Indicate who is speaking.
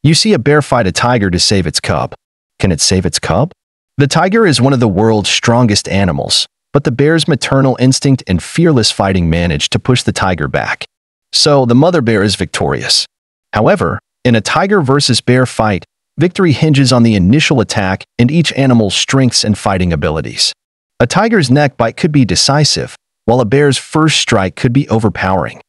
Speaker 1: You see a bear fight a tiger to save its cub. Can it save its cub? The tiger is one of the world's strongest animals, but the bear's maternal instinct and fearless fighting manage to push the tiger back. So the mother bear is victorious. However, in a tiger versus bear fight, victory hinges on the initial attack and each animal's strengths and fighting abilities. A tiger's neck bite could be decisive, while a bear's first strike could be overpowering.